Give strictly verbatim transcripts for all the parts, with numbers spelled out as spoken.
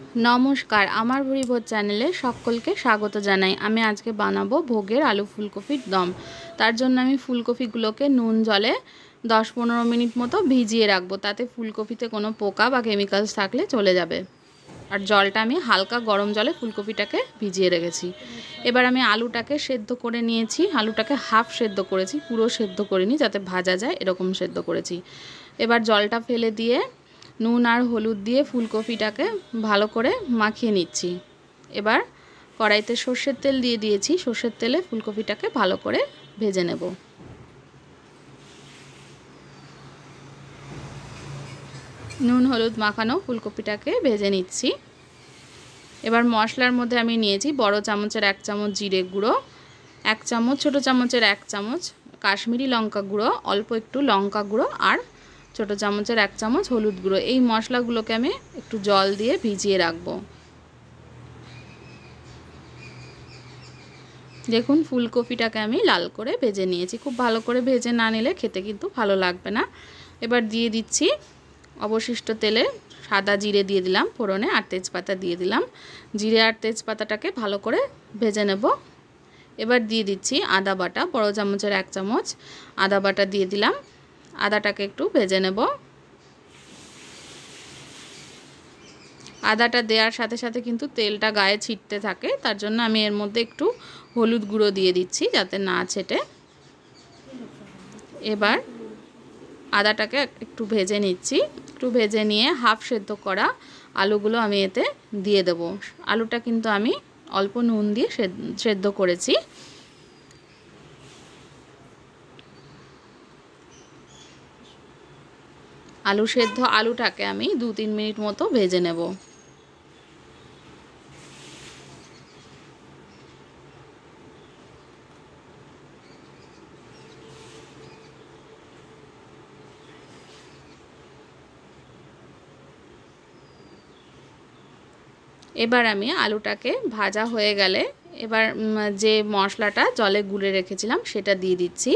नमस्कार आमार भुरी भोज चैनेले सकलके स्वागत जानाई। आमी आज के बानाबो भोगेर आलू फुलकपिर दम। तार जोन्नो आमी फुलकपिगुलोके नुन जले दस पंद्रह मिनट मतो भिजिए राखबो, ताते फुलकपिते कोनो पोका बा केमिकल्स थाकले चले जाबे। और जलटा आमी हालका गरम जले फुलकपिटाके भिजिए रेखेछि। एबार आमी आलूटाके सेদ্ধ करे निएछि। आलूटाके हाफ सेদ্ধ करेछि, पुरो सेদ্ধ करिनि, जाते भाजा जाय एरकम सेদ্ধ करेछि। एबार जलटा फेले दिए নুন আর হলুদ দিয়ে ফুলকপিটাকে ভালো করে মাখিয়ে নিচ্ছি। এবার কড়াইতে সরষের তেল দিয়ে দিয়েছি। সরষের তেলে ফুলকপিটাকে ভালো করে ভেজে নেব। নুন হলুদ মাখানো ফুলকপিটাকে ভেজে নিচ্ছি। এবার মশলার মধ্যে আমি নিয়েছি বড় চামচের এক চামচ জিরে গুঁড়ো, এক চামচ ছোট চামচের এক চামচ কাশ্মীরি লঙ্কা গুঁড়ো, অল্প একটু লঙ্কা গুঁড়ো আর ছোটো চামচের এক চামচ হলুদ গুঁড়ো। এই মশলাগুলোকে আমি একটু জল দিয়ে ভিজিয়ে রাখবো। দেখুন ফুলকপিটাকে আমি লাল করে ভেজে নিয়েছি। খুব ভালো করে ভেজে না নিলে খেতে কিন্তু ভালো লাগবে না। এবার দিয়ে দিচ্ছি অবশিষ্ট তেলে সাদা জিরে দিয়ে দিলাম ফোড়নে, আর তেজপাতা দিয়ে দিলাম। জিরে আর তেজপাতাটাকে ভালো করে ভেজে নেব। এবার দিয়ে দিচ্ছি আদা বাটা, বড় চামচের এক চামচ আদা বাটা দিয়ে দিলাম। আদাটাকে একটু ভেজে নেব। আদাটা দেওয়ার সাথে সাথে কিন্তু তেলটা গায়ে ছিটতে থাকে, তার জন্য আমি এর মধ্যে একটু হলুদ গুঁড়ো দিয়ে দিচ্ছি যাতে না ছেটে। এবার আদাটাকে একটু ভেজে নিচ্ছি। একটু ভেজে নিয়ে হাফ সেদ্ধ করা আলুগুলো আমি এতে দিয়ে দেব। আলুটা কিন্তু আমি অল্প নুন দিয়ে সেদ্ধ করেছি। আলু সেদ্ধ আলুটাকে আমি দু তিন মিনিট মতো ভেজে নেব। এবার আমি আলুটাকে ভাজা হয়ে গেলে এবার যে মশলাটা জলে গুলে রেখেছিলাম সেটা দিয়ে দিচ্ছি।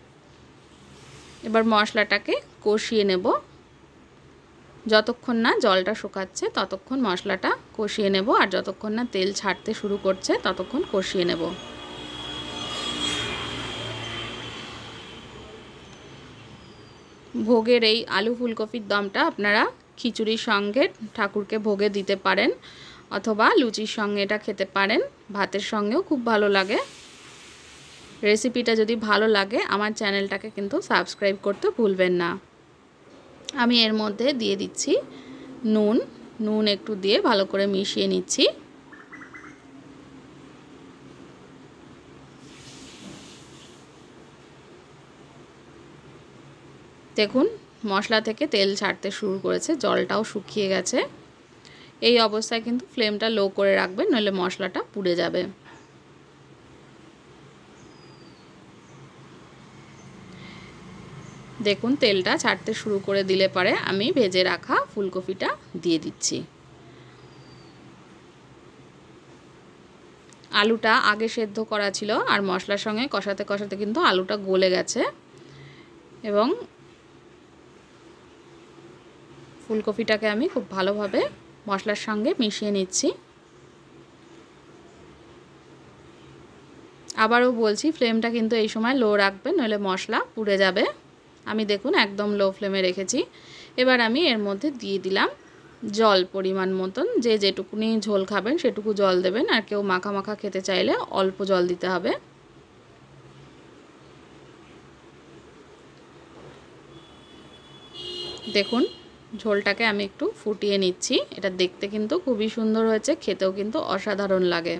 এবার মশলাটাকে কষিয়ে নেব। যতক্ষণ না জলটা শুকাচ্ছে ততক্ষণ মশলাটা কষিয়ে নেব, আর যতক্ষণ না তেল ছাড়তে শুরু করছে ততক্ষণ কষিয়ে নেব। ভোগের এই আলু ফুলকপির দমটা আপনারা খিচুড়ির সঙ্গে ঠাকুরকে ভোগে দিতে পারেন, অথবা লুচির সঙ্গে এটা খেতে পারেন, ভাতের সঙ্গেও খুব ভালো লাগে। রেসিপিটা যদি ভালো লাগে আমার চ্যানেলটাকে কিন্তু সাবস্ক্রাইব করতে ভুলবেন না। আমি এর মধ্যে দিয়ে দিচ্ছি নুন। নুন একটু দিয়ে ভালো করে মিশিয়ে নিচ্ছি। দেখুন মশলা থেকে তেল ছাড়তে শুরু করেছে, জলটাও শুকিয়ে গেছে। এই অবস্থায় কিন্তু ফ্লেমটা লো করে রাখবেন, নইলে মশলাটা পুড়ে যাবে। দেখুন তেলটা ছাড়তে শুরু করে দিলে পরে আমি ভেজে রাখা ফুলকপিটা দিয়ে দিচ্ছি। আলুটা আগে সেদ্ধ করা ছিল, আর মশলার সঙ্গে কষাতে কষাতে কিন্তু আলুটা গলে গেছে, এবং ফুলকপিটাকে আমি খুব ভালোভাবে মশলার সঙ্গে মিশিয়ে নিচ্ছি। আবারও বলছি ফ্লেমটা কিন্তু এই সময় লো রাখবেন, নইলে মশলা পুড়ে যাবে। আমি দেখুন একদম লো ফ্লেমে রেখেছি। এবার আমি এর মধ্যে দিয়ে দিলাম জল পরিমাণ মতন। যে যেটুকুনি ঝোল খাবেন সেটুকু জল দেবেন, আর কেউ মাখা মাখা খেতে চাইলে অল্প জল দিতে হবে। দেখুন ঝোলটাকে আমি একটু ফুটিয়ে নিচ্ছি। এটা দেখতে কিন্তু খুবই সুন্দর হয়েছে, খেতেও কিন্তু অসাধারণ লাগে।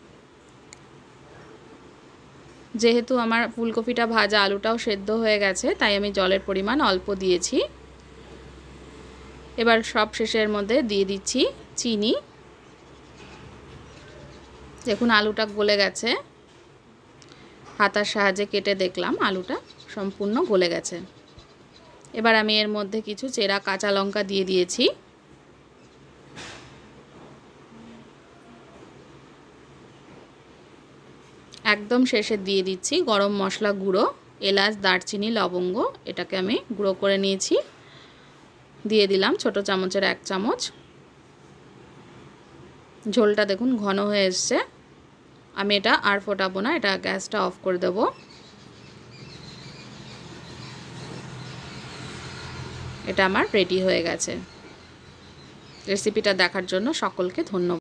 যেহেতু আমার ফুলকপিটা ভাজা আলুটাও সেদ্ধ হয়ে গেছে, তাই আমি জলের পরিমাণ অল্প দিয়েছি। এবার সব শেষের মধ্যে দিয়ে দিচ্ছি চিনি। দেখুন আলুটা গলে গেছে। হাতার সাহায্যে কেটে দেখলাম আলুটা সম্পূর্ণ গলে গেছে। এবার আমি এর মধ্যে কিছু চেরা কাঁচা লঙ্কা দিয়ে দিয়েছি। একদম শেষে দিয়ে দিচ্ছি গরম মশলা গুঁড়ো, এলাচ দারচিনি লবঙ্গ, এটাকে আমি গুঁড়ো করে নিয়েছি। দিয়ে দিলাম ছোট চামচের এক চামচ। ঝোলটা দেখুন ঘন হয়ে এসছে। আমি এটা আর ফোটাবো না, এটা গ্যাসটা অফ করে দেব। এটা আমার রেডি হয়ে গেছে। রেসিপিটা দেখার জন্য সকলকে ধন্যবাদ।